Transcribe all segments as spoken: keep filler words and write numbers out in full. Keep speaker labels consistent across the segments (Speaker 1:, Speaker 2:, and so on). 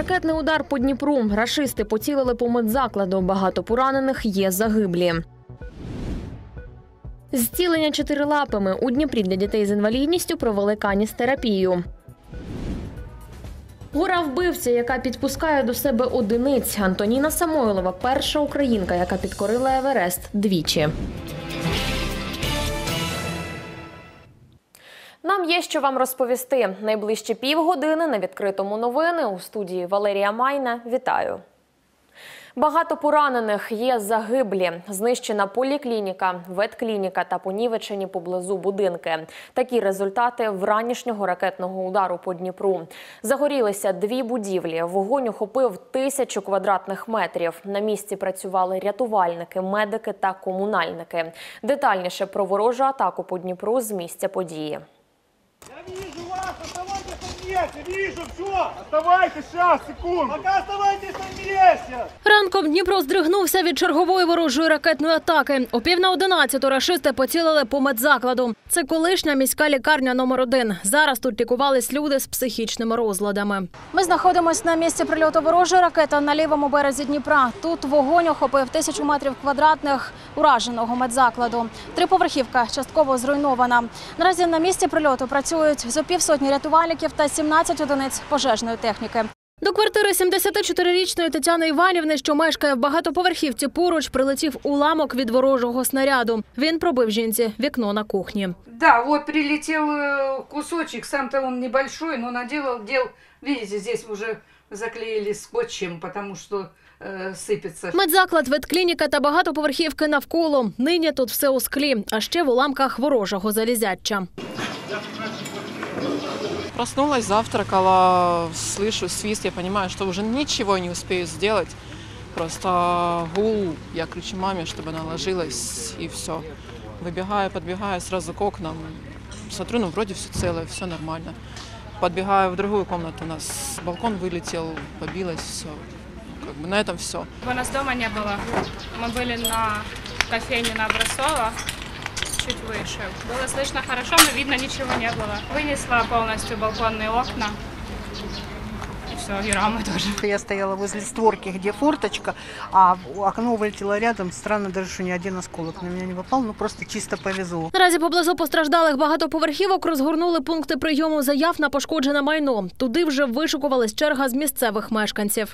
Speaker 1: Ракетний удар по Дніпру. Рашисти поцілили по медзакладу. Багато поранених, є загиблі. Зцілення чотирилапими. У Дніпрі для дітей з інвалідністю провели каністерапію. Гора вбивця, яка підпускає до себе одиниць. Антоніна Самойлова – перша українка, яка підкорила Еверест двічі. Нам є що вам розповісти. Найближчі півгодини на відкритому новини. У студії Валерія Майна. Вітаю. Багато поранених, є загиблі. Знищена поліклініка, ветклініка та понівечені поблизу будинки. Такі результати вранішнього ракетного удару по Дніпру. Загорілися дві будівлі. Вогонь охопив тисячу квадратних метрів. На місці працювали рятувальники, медики та комунальники. Детальніше про ворожу атаку по Дніпру з місця події.
Speaker 2: Я вижу вас, оставайтесь на месте, вижу, все, оставайтесь, сейчас, секунду, пока оставайтесь на месте.
Speaker 1: Ранком Дніпро здригнувся від чергової ворожої ракетної атаки. О пів на одинадцяту рашисти поцілили по медзакладу. Це колишня міська лікарня номер один. Зараз тут лікувались люди з психічними розладами. Ми знаходимося на місці прильоту ворожої ракети на лівому березі Дніпра. Тут вогонь охопив тисячу метрів квадратних ураженого медзакладу. Триповерхівка частково зруйнована. Наразі на місці прильоту працюють зо півсотні рятувальників та сімнадцять одиниць пожежної техніки. До квартири сімдесятичотирирічної Тетяни Іванівни, що мешкає в багатоповерхівці поруч, прилетів уламок від ворожого снаряду. Він пробив жінці вікно на кухні.
Speaker 3: Да, вот прилетел кусочек, сам-то он небольшой, но наделал дел. Видите, здесь уже заклеили скотчем, потому что э, сыпется.
Speaker 1: Медзаклад, ветклініка та багатоповерхівки навколо. Нині тут все у склі, а ще в уламках ворожого залізяча.
Speaker 4: Проснулась, завтракала, слышу свист, я понимаю, что уже ничего не успею сделать. Просто гул, я кричу маме, чтобы она ложилась, и все. Выбегаю, подбегаю сразу к окнам, смотрю, ну вроде все целое, все нормально. Подбегаю в другую комнату, у нас балкон вылетел, побилось, все. Как бы на этом все.
Speaker 5: У нас дома не было. Мы были на кофейне на Образцово, чуть выше. Было слышно хорошо, но видно ничего не было. Вынесла полностью балконные окна. И все, и рамы тоже.
Speaker 6: Я стояла возле створки, где форточка, а окно вылетело рядом. Странно даже, что ни один осколок на меня не попал, ну просто чисто повезло.
Speaker 1: Наразі поблизу постраждалих багатоповерхівок розгорнули пункти прийому заяв на пошкоджене майно. Туди вже вишукувалась черга з місцевих мешканців.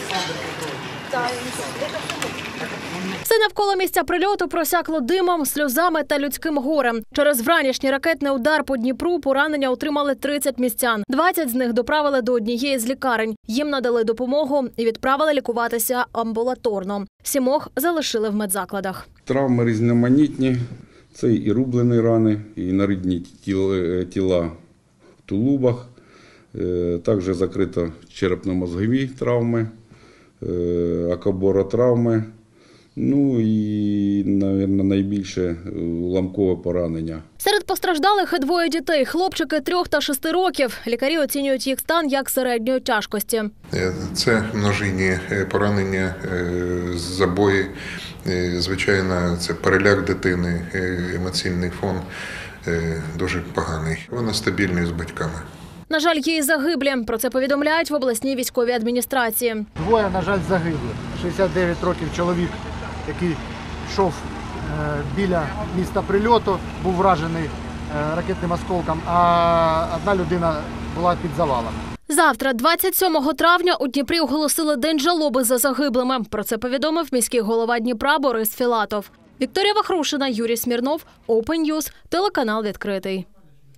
Speaker 1: Все навколо місця прильоту просякло димом, сльозами та людським горем. Через вранішній ракетний удар по Дніпру поранення отримали тридцять містян. двадцять з них доправили до однієї з лікарень. Їм надали допомогу і відправили лікуватися амбулаторно. Сімох залишили в медзакладах.
Speaker 7: Травми різноманітні. Це і рублені рани, і нарідні тіла в тулубах. Також закрито черепно-мозгові травми, акоборотравми. Ну і, мабуть, найбільше уламкове поранення.
Speaker 1: Серед постраждалих і двоє дітей – хлопчики трьох та шести років. Лікарі оцінюють їх стан як середньої тяжкості.
Speaker 8: Це множинні поранення, забої. Звичайно, це переляк дитини, емоційний фон дуже поганий. Вона стабільна з батьками.
Speaker 1: На жаль, є і загиблі. Про це повідомляють в обласній військовій адміністрації.
Speaker 2: Двоє, на жаль, загибли. шістдесят дев'ять років чоловік, який йшов біля міста прильоту, був вражений ракетним осколком, а одна людина була під завалом.
Speaker 1: Завтра, двадцять сьомого травня, у Дніпрі оголосили День жалоби за загиблими. Про це повідомив міський голова Дніпра Борис Філатов. Вікторія Вахрушина, Юрій Смірнов, Open News, телеканал «Відкритий».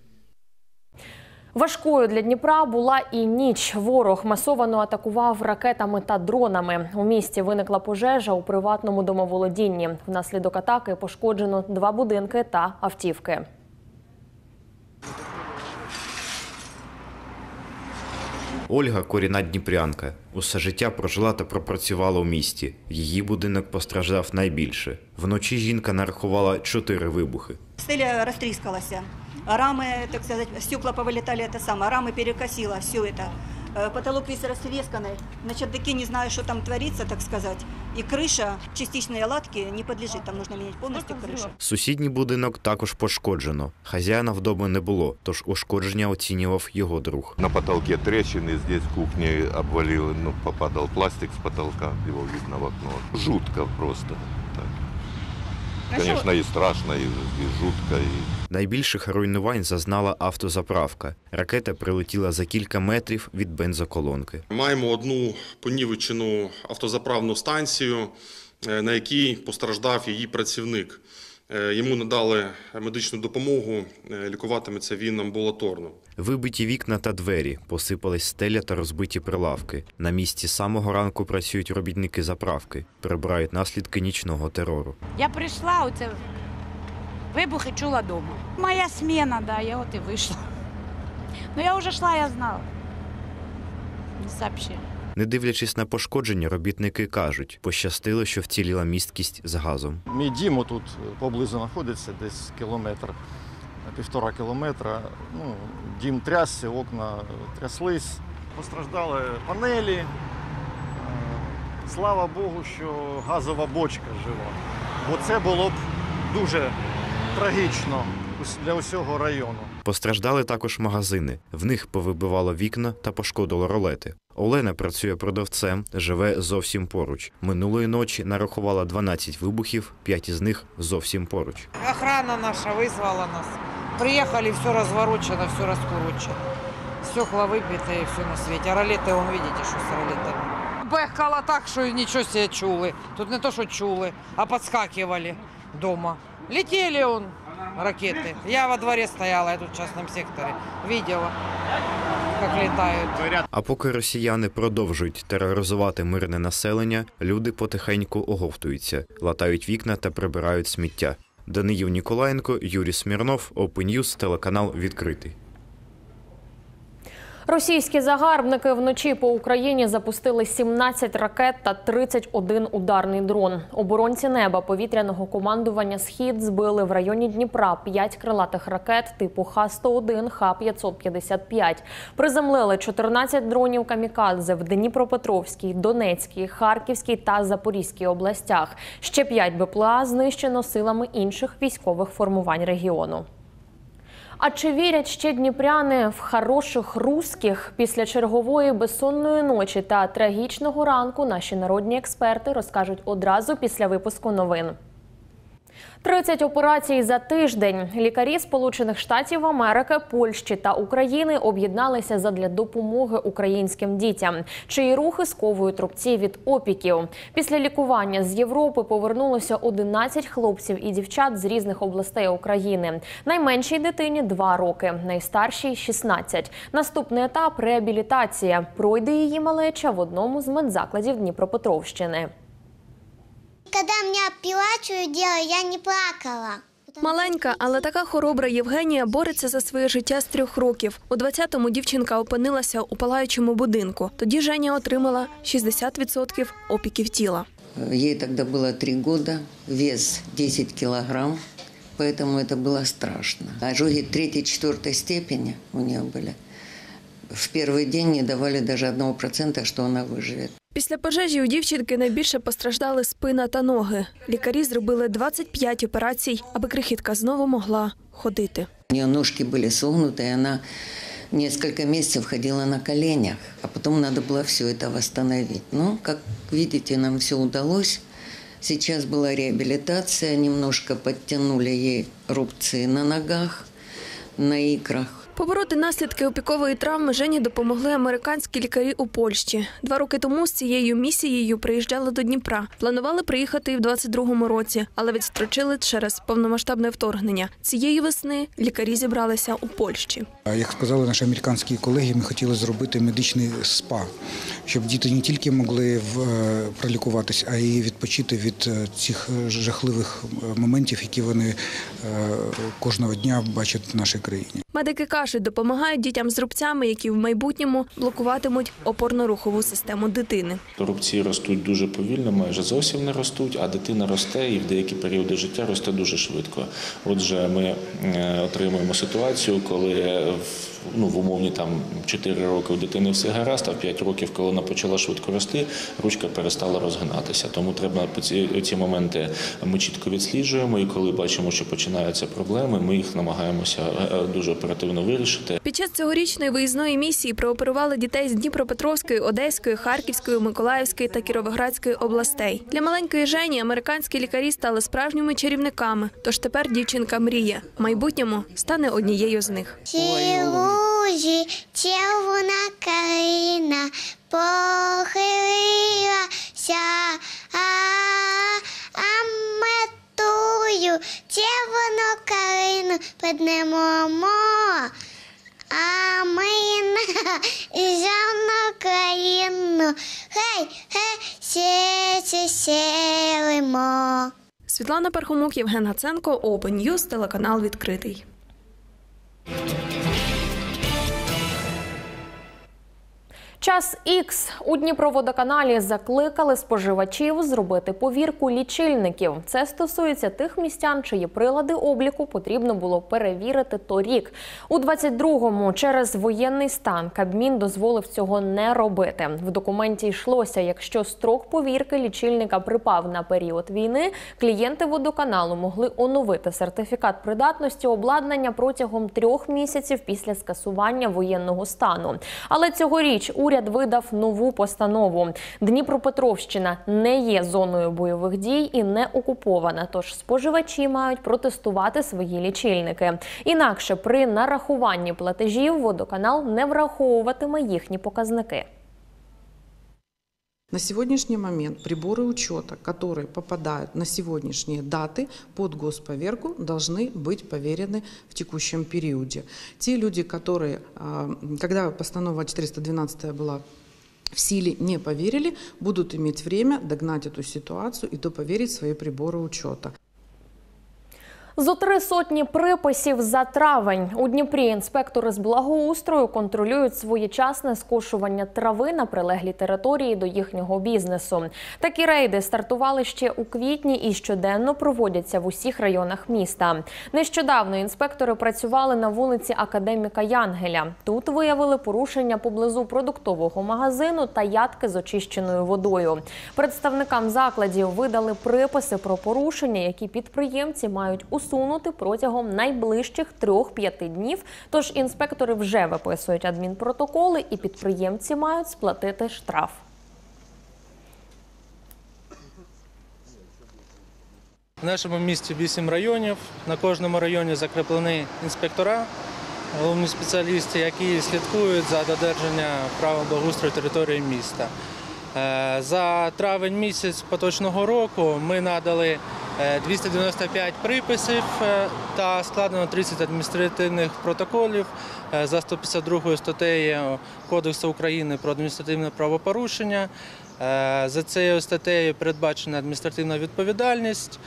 Speaker 1: Важкою для Дніпра була і ніч. Ворог масово атакував ракетами та дронами. У місті виникла пожежа у приватному домоволодінні. Внаслідок атаки пошкоджено два будинки та автівки.
Speaker 9: Ольга – корінна дніпрянка. Усе життя прожила та пропрацювала у місті. Її будинок постраждав найбільше. Вночі жінка нарахувала чотири вибухи.
Speaker 10: Стеля розтріскалася. Рами, так сказать, стекла повылетали, это самое, рамы перекосило, все это. потолок весь растресканный, на чердаке не знаю, что там творится, так сказать. И крыша частичной оладки не подлежит, там нужно менять полностью крышу.
Speaker 9: Сусідній будинок також пошкоджено. Хазяїна вдома не було, тож ушкодження оцінював його друг.
Speaker 11: На потолке трещины, здесь в кухне обвалило, ну, попадал пластик с потолка, его видно в окно. Жутко просто. Так. Конечно, і страшно, і, і жутко. І...
Speaker 9: Найбільших руйнувань зазнала автозаправка. Ракета прилетіла за кілька метрів від бензоколонки.
Speaker 12: Маємо одну понівечену автозаправну станцію, на якій постраждав її працівник. Йому надали медичну допомогу, лікуватиметься він амбулаторно.
Speaker 9: Вибиті вікна та двері, посипались стеля та розбиті прилавки. На місці з самого ранку працюють робітники заправки, прибирають наслідки нічного терору.
Speaker 13: Я прийшла, оце вибухи чула вдома. Моя зміна, да, я от і вийшла. Ну я вже йшла, я знала. Не сообщили.
Speaker 9: Не дивлячись на пошкодження, робітники кажуть, пощастило, що вціліла місткість з газом.
Speaker 14: Мій дім тут поблизу знаходиться, десь кілометр, півтора кілометра. Ну, дім трясся, окна тряслись, постраждали панелі. Слава Богу, що газова бочка жива. Бо це було б дуже трагічно для усього району.
Speaker 9: Постраждали також магазини. В них повибивало вікна та пошкодило ролети. Олена працює продавцем, живе зовсім поруч. Минулої ночі нарахувала дванадцять вибухів, п'ять із них зовсім поруч.
Speaker 15: Охрана наша визвала нас. Приїхали, все розворочено, все розкорочено. Стекла вибиті і все на світі. А ролети, вон, бачите, що з ролетами. Бехкало так, що нічого себе чули. Тут не то, що чули, а підскакували вдома. Летели он, ракеты. Я во дворе стояла, я тут в частном секторе. Видела, как летают.
Speaker 9: А поки росіяни продовжують тероризувати мирне населення, люди потихеньку оговтуються, латають вікна та прибирають сміття. Даниїл Ніколаєнко, Юрій Смірнов, Open News, телеканал «Відкритий».
Speaker 1: Російські загарбники вночі по Україні запустили сімнадцять ракет та тридцять один ударний дрон. Оборонці неба повітряного командування «Схід» збили в районі Дніпра п'ять крилатих ракет типу Х сто один, Х п'ятсот п'ятдесят п'ять. Приземлили чотирнадцять дронів камікадзе в Дніпропетровській, Донецькій, Харківській та Запорізькій областях. Ще п'ять БПЛА знищено силами інших військових формувань регіону. А чи вірять ще дніпряни в хороших русських? Після чергової безсонної ночі та трагічного ранку наші народні експерти розкажуть одразу після випуску новин. тридцять операцій за тиждень. Лікарі Сполучених Штатів Америки, Польщі та України об'єдналися задля допомоги українським дітям, чиї рухи сковують рубці від опіків. Після лікування з Європи повернулося одинадцять хлопців і дівчат з різних областей України. Найменшій дитині – два роки, найстаршій – шістнадцять. Наступний етап – реабілітація. Пройде її малеча в одному з медзакладів Дніпропетровщини.
Speaker 16: Когда меня оплачивают дело, я не плакала.
Speaker 17: Маленька, але така хоробра Євгенія бореться за своє життя з трьох років. У двадцятому дівчинка опинилася у палаючому будинку. Тоді Женя отримала шістдесят відсотків опіків тіла.
Speaker 18: Ей тоді було три роки, вес десять кілограм, тому це було страшно. Ожоги третьей-четвертой степени у неї були. В перший день не давали навіть одного процента, що вона виживе.
Speaker 17: Після пожежі у дівчинки найбільше постраждали спина та ноги. Лікарі зробили двадцять п'ять операцій, аби крихітка знову могла ходити.
Speaker 18: У неї ножки були согнуті, і вона кілька місяців ходила на коленях, а потім треба було все це відновити. Ну, як бачите, нам все вдалося. Зараз була реабілітація, немножко підтягнули їй рубці на ногах, на ікрах.
Speaker 17: Побороти наслідки опікової травми Жені допомогли американські лікарі у Польщі. Два роки тому з цією місією приїжджали до Дніпра. Планували приїхати і в двадцять другому році, але відстрочили через повномасштабне вторгнення. Цієї весни лікарі зібралися у Польщі.
Speaker 19: Як сказали наші американські колеги, ми хотіли зробити медичний спа, щоб діти не тільки могли пролікуватись, а й відпочити від цих жахливих моментів, які вони кожного дня бачать в нашій країні.
Speaker 17: Медики кажуть, допомагають дітям з рубцями, які в майбутньому блокуватимуть опорно-рухову систему дитини.
Speaker 20: Рубці ростуть дуже повільно, майже зовсім не ростуть, а дитина росте і в деякі періоди життя росте дуже швидко. Отже, ми отримуємо ситуацію, коли ну, в умовні там чотири роки у дитини все гаразд, а в п'ять років, коли вона почала швидко рости, ручка перестала розгинатися. Тому треба ці, ці моменти ми чітко відсліджуємо, і коли бачимо, що починаються проблеми, ми їх намагаємося дуже оперативно вирішити.
Speaker 17: Під час цьогорічної виїзної місії прооперували дітей з Дніпропетровської, Одеської, Харківської, Миколаївської та Кіровоградської областей. Для маленької Жені американські лікарі стали справжніми чарівниками, тож тепер дівчинка мріє. В майбутньому стане однією з них.
Speaker 16: Ці лужі, червона калина похилилася, а, а метую червону калину піднімемо, а ми на жовну країну, хей, хей, ще селимо.
Speaker 17: Світлана Пархомук, Євген Гаценко, Open News, телеканал «Відкритий».
Speaker 14: Час ікс. У Дніпроводоканалі закликали споживачів зробити повірку лічильників. Це стосується тих містян, чиї прилади обліку потрібно було перевірити торік. У двадцять другому через воєнний стан Кабмін дозволив цього не робити. В документі йшлося, якщо строк повірки лічильника припав на період війни, клієнти водоканалу могли оновити сертифікат придатності обладнання протягом трьох місяців після скасування воєнного стану. Але цьогоріч уряд видав нову постанову. Дніпропетровщина не є зоною бойових дій і не окупована, тож споживачі мають протестувати свої лічильники. Інакше при нарахуванні платежів водоканал не враховуватиме їхні показники.
Speaker 21: На сегодняшний момент приборы учета, которые попадают на сегодняшние даты под госповерку, должны быть поверены в текущем периоде. Те люди, которые, когда постанова четыреста двенадцать была в силе, не поверили, будут иметь время догнать эту ситуацию и доповерить свои приборы учета.
Speaker 14: Зо три сотні приписів за травень. У Дніпрі інспектори з благоустрою контролюють своєчасне скошування трави на прилеглій території до їхнього бізнесу. Такі рейди стартували ще у квітні і щоденно проводяться в усіх районах міста. Нещодавно інспектори працювали на вулиці Академіка Янгеля. Тут виявили порушення поблизу продуктового магазину та ядки з очищеною водою. Представникам закладів видали приписи про порушення, які підприємці мають усунути усунути протягом найближчих трьох-п'яти днів, тож інспектори вже виписують адмінпротоколи і підприємці мають сплатити штраф.
Speaker 22: В нашому місті вісім районів, на кожному районі закріплені інспектора, головні спеціалісти, які слідкують за додержанням правил благоустрою території міста. За травень місяць поточного року ми надали двісті дев'яносто п'ять приписів та складено тридцять адміністративних протоколів за сто п'ятдесят другою статтею Кодексу України про адміністративне правопорушення. За цією статтею передбачена адміністративна відповідальність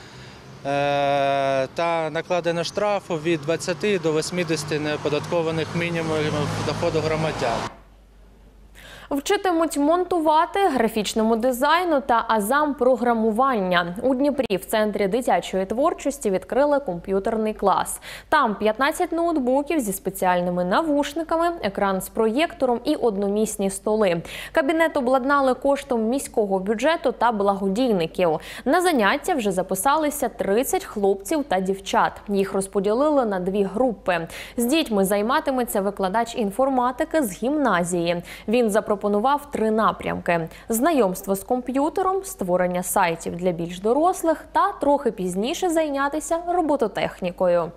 Speaker 22: та накладено штрафу від двадцяти до восьмидесяти неоподаткованих мінімумів доходу громадян.
Speaker 14: Вчитимуть монтувати, графічному дизайну та азам програмування. У Дніпрі в Центрі дитячої творчості відкрили комп'ютерний клас. Там п'ятнадцять ноутбуків зі спеціальними навушниками, екран з проєктором і одномісні столи. Кабінет обладнали коштом міського бюджету та благодійників. На заняття вже записалися тридцять хлопців та дівчат. Їх розподілили на дві групи. З дітьми займатиметься викладач інформатики з гімназії. Він запропонував Пропонував три напрямки – знайомство з комп'ютером, створення сайтів для більш дорослих та трохи пізніше зайнятися робототехнікою.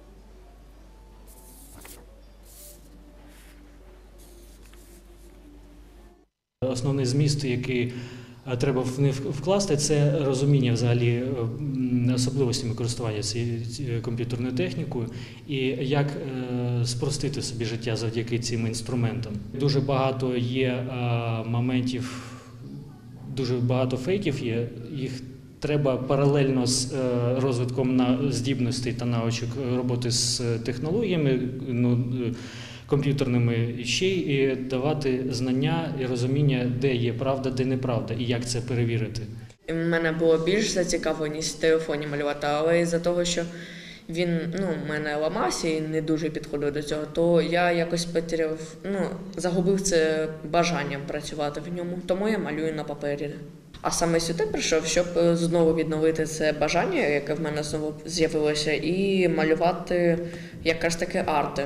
Speaker 23: Основний зміст, який треба в них вкласти, це розуміння взагалі особливостями користування цією комп'ютерною технікою і як спростити собі життя завдяки цим інструментам. Дуже багато є моментів, дуже багато фейків є, їх треба паралельно з розвитком здібностей та навичок роботи з технологіями, ну, комп'ютерними, ще й давати знання і розуміння, де є правда, де неправда, і як це перевірити.
Speaker 24: У мене було більш зацікавленість в телефоні малювати, але із-за того, що
Speaker 3: він ну, в мене ламався і не дуже підходив до цього, то я якось потеряв, ну, загубив це бажанням працювати в ньому, тому я малюю на папері. А саме сюди прийшов, щоб знову відновити це бажання, яке в мене знову з'явилося, і малювати якраз таки арти.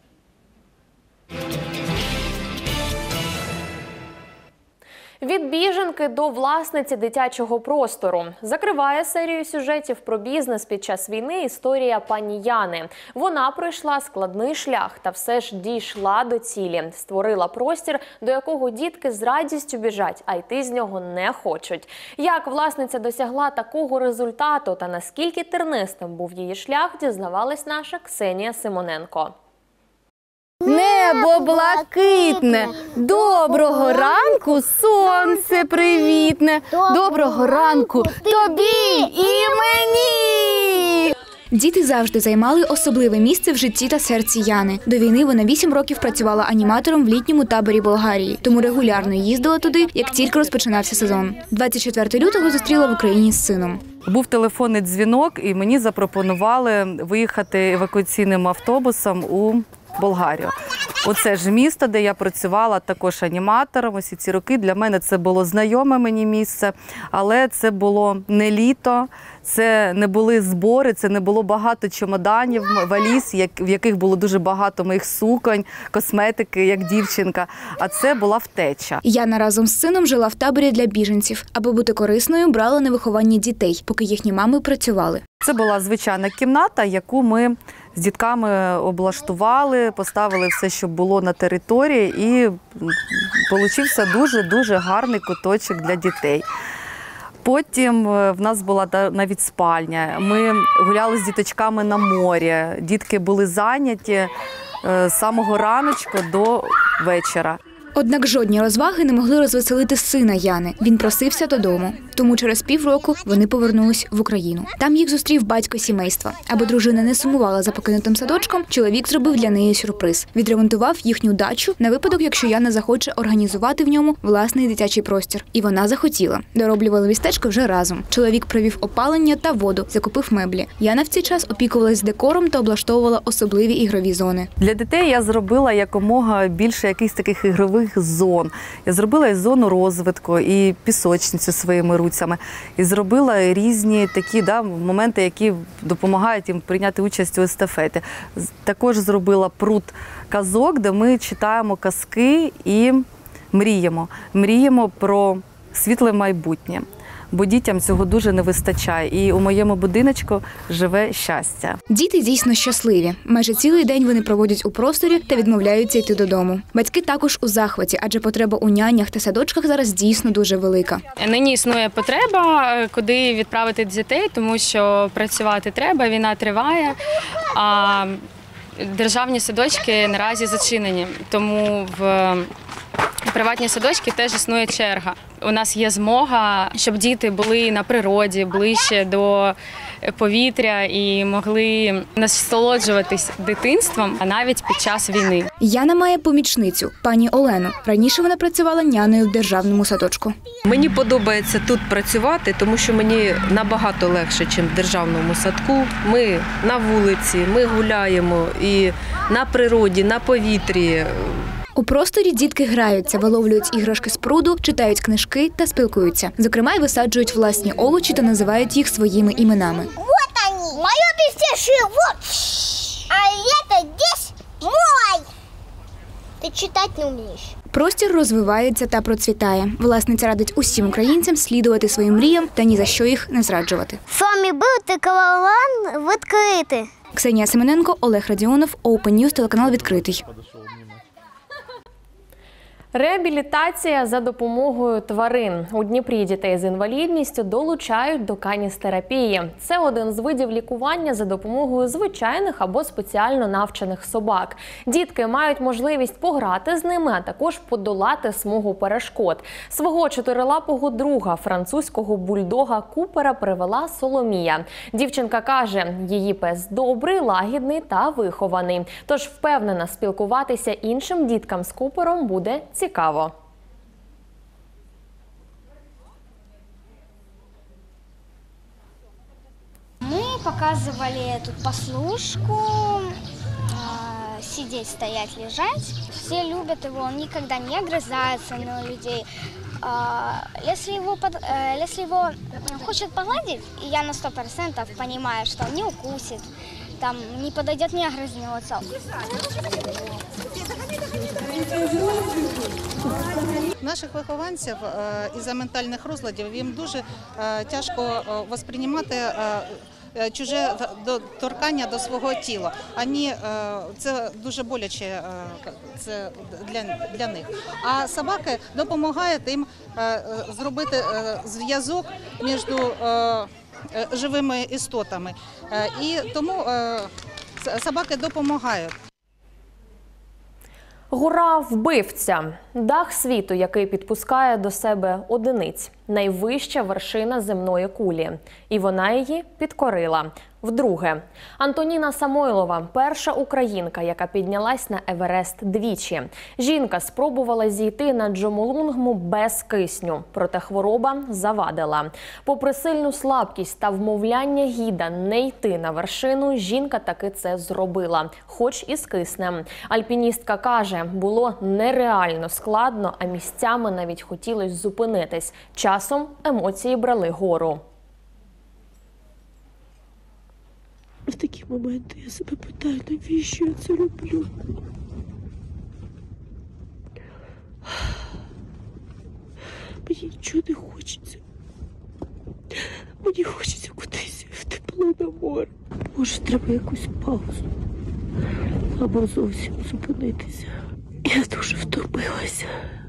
Speaker 14: Від біженки до власниці дитячого простору. Закриває серію сюжетів про бізнес під час війни історія пані Яни. Вона пройшла складний шлях та все ж дійшла до цілі. Створила простір, до якого дітки з радістю біжать, а йти з нього не хочуть. Як власниця досягла такого результату та наскільки тернистим був її шлях, дізнавалась наша Ксенія Симоненко.
Speaker 4: Небо блакитне, доброго ранку, сонце привітне, доброго ранку тобі і мені!
Speaker 5: Діти завжди займали особливе місце в житті та серці Яни. До війни вона вісім років працювала аніматором в літньому таборі Болгарії, тому регулярно їздила туди, як тільки розпочинався сезон. двадцять четвертого лютого зустріла в Україні з сином.
Speaker 24: Був телефонний дзвінок, і мені запропонували виїхати евакуаційним автобусом у Болгарію. Оце ж місто, де я працювала також аніматором. Усі ці роки для мене це було знайоме мені місце, але це було не літо, це не були збори, це не було багато чемоданів, валіз, в яких було дуже багато моїх суконь, косметики, як дівчинка, а це була втеча.
Speaker 5: Яна разом з сином жила в таборі для біженців. Аби бути корисною, брала на виховання дітей, поки їхні мами працювали.
Speaker 24: Це була звичайна кімната, яку ми з дітками облаштували, поставили все, що було на території, і получився дуже-дуже гарний куточок для дітей. Потім в нас була навіть спальня, ми гуляли з діточками на морі, дітки були зайняті з самого раночку до вечора.
Speaker 5: Однак жодні розваги не могли розвеселити сина Яни. Він просився додому. Тому через півроку вони повернулись в Україну. Там їх зустрів батько сімейства. Аби дружина не сумувала за покинутим садочком, чоловік зробив для неї сюрприз. Відремонтував їхню дачу на випадок, якщо Яна захоче організувати в ньому власний дитячий простір. І вона захотіла. Дороблювали містечко вже разом. Чоловік провів опалення та воду, закупив меблі. Яна в цей час опікувалась декором та облаштовувала особливі ігрові зони.
Speaker 24: Для дітей я зробила якомога більше якихось таких ігрових зон. Я зробила і зону розвитку, і пісочницю своїми руцями. І зробила різні такі да, моменти, які допомагають їм прийняти участь у естафеті. Також зробила пруд казок, де ми читаємо казки і мріємо. Мріємо про світле майбутнє. Бо дітям цього дуже не вистачає. І у моєму будиночку живе щастя.
Speaker 5: Діти дійсно щасливі. Майже цілий день вони проводять у просторі та відмовляються йти додому. Батьки також у захваті, адже потреба у нянях та садочках зараз дійсно дуже велика.
Speaker 25: Нині існує потреба, куди відправити дітей, тому що працювати треба, війна триває, а державні садочки наразі зачинені. Тому в приватні садочки теж існує черга. У нас є змога, щоб діти були на природі, ближче до повітря і могли насолоджуватись дитинством, а навіть під час війни.
Speaker 5: Яна має помічницю, пані Олену. Раніше вона працювала нянею в державному садочку.
Speaker 26: Мені подобається тут працювати, тому що мені набагато легше, ніж в державному садку. Ми на вулиці, ми гуляємо і на природі, на повітрі.
Speaker 5: У просторі дітки граються, виловлюють іграшки з пруду, читають книжки та спілкуються. Зокрема, й висаджують власні овочі та називають їх своїми іменами.
Speaker 16: Вот они, мое пестешие, вот, а это здесь мой. Ты читать не умеешь.
Speaker 5: Простір розвивається та процвітає. Власниця радить усім українцям слідувати своїм мріям та ні за що їх не зраджувати.
Speaker 16: З вами був Телеканал «Відкритий».
Speaker 5: Ксенія Семененко, Олег Радіонов, Open News, телеканал «Відкритий».
Speaker 14: Реабілітація за допомогою тварин. У Дніпрі дітей з інвалідністю долучають до каністерапії. Це один з видів лікування за допомогою звичайних або спеціально навчених собак. Дітки мають можливість пограти з ними, а також подолати смугу перешкод. Свого чотирилапого друга, французького бульдога Купера, привела Соломія. Дівчинка каже, її пес добрий, лагідний та вихований. Тож впевнена, спілкуватися іншим діткам з Купером буде цікаво. Цікаво.
Speaker 16: Ми показывали тут послушку, сидеть, стоять, лежать. Все любят его, он никогда не огрызается на людей. Если его, если его хочет погладить, и я на сто процентов понимаю, что он не укусит, там, не подойдет, не огрызнется.
Speaker 2: Наших вихованців із-за ментальних розладів їм дуже тяжко восприймати чуже торкання до свого тіла. Ані, це дуже боляче це для, для них. А собаки допомагають їм зробити зв'язок між живими істотами. І тому собаки допомагають.
Speaker 14: Гора-вбивця – дах світу, який підпускає до себе одиниць. Найвища вершина земної кулі. І вона її підкорила. Вдруге. Антоніна Самойлова – перша українка, яка піднялась на Еверест двічі. Жінка спробувала зійти на Джомолунгму без кисню, проте хвороба завадила. Попри сильну слабкість та вмовляння гіда не йти на вершину, жінка таки це зробила, хоч і з киснем. Альпіністка каже, було нереально складно, а місцями навіть хотілося зупинитись. Часом емоції брали гору.
Speaker 6: В такі моменти я себе питаю, навіщо я це роблю? Мені нічого не хочеться. Мені хочеться кудись в тепло на море. Може, треба якусь паузу. Або зовсім зупинитися. Я дуже втомилася.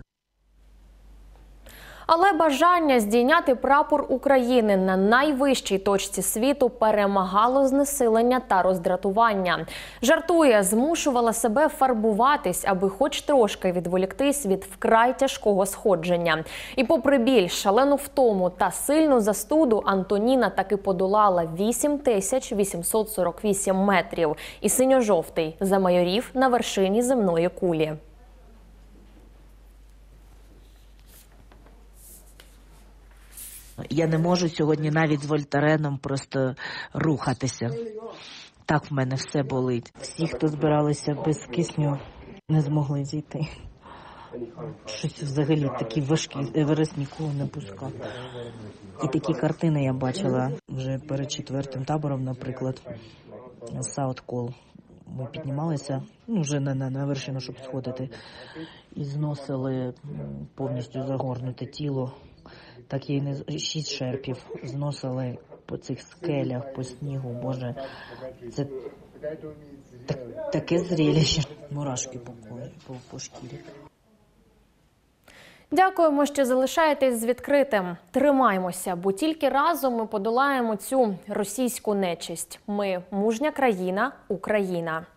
Speaker 14: Але бажання здійняти прапор України на найвищій точці світу перемагало знесилення та роздратування. Жартує, змушувала себе фарбуватись, аби хоч трошки відволіктись від вкрай тяжкого сходження. І попри біль, шалену втому та сильну застуду, Антоніна таки подолала вісім тисяч вісімсот сорок вісім метрів. І синьо-жовтий замайорів на вершині земної кулі.
Speaker 7: Я не можу сьогодні навіть з вольтареном просто рухатися. Так в мене все болить. Всі, хто збиралися без кисню, не змогли зійти. Щось взагалі такі важкі Еверест ніколи не пускав. І такі картини я бачила вже перед четвертим табором, наприклад, Саут-Кол. Ми піднімалися, ну, вже на, на, на вершину, щоб сходити, і зносили повністю загорнуте тіло. Так я й не шість шерпів зносили по цих скелях, по снігу. Боже, це так, таке зрелище. Мурашки по, по, по шкірі.
Speaker 14: Дякуємо, що залишаєтесь з відкритим. Тримаймося, бо тільки разом ми подолаємо цю російську нечисть. Ми – мужня країна, Україна.